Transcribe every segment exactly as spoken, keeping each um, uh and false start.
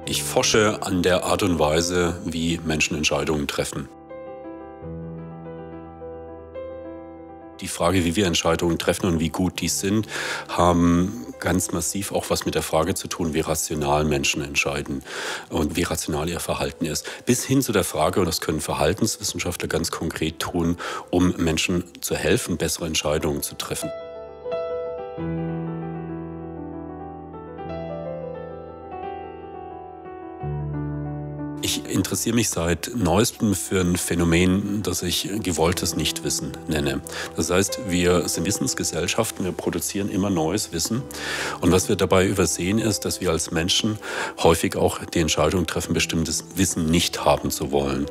Ich forsche an der Art und Weise, wie Menschen Entscheidungen treffen. Die Frage, wie wir Entscheidungen treffen und wie gut die sind, haben ganz massiv auch was mit der Frage zu tun, wie rational Menschen entscheiden und wie rational ihr Verhalten ist. Bis hin zu der Frage, und das können Verhaltenswissenschaftler ganz konkret tun, um Menschen zu helfen, bessere Entscheidungen zu treffen. Ich interessiere mich seit Neuestem für ein Phänomen, das ich gewolltes Nichtwissen nenne. Das heißt, wir sind Wissensgesellschaften, wir produzieren immer neues Wissen. Und was wir dabei übersehen ist, dass wir als Menschen häufig auch die Entscheidung treffen, bestimmtes Wissen nicht haben zu wollen.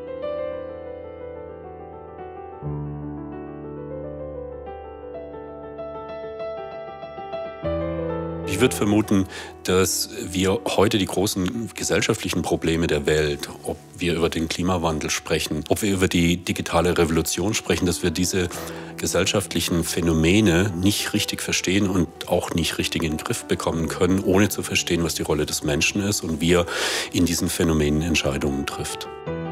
Ich würde vermuten, dass wir heute die großen gesellschaftlichen Probleme der Welt, ob wir über den Klimawandel sprechen, ob wir über die digitale Revolution sprechen, dass wir diese gesellschaftlichen Phänomene nicht richtig verstehen und auch nicht richtig in den Griff bekommen können, ohne zu verstehen, was die Rolle des Menschen ist und wie er in diesen Phänomenen Entscheidungen trifft.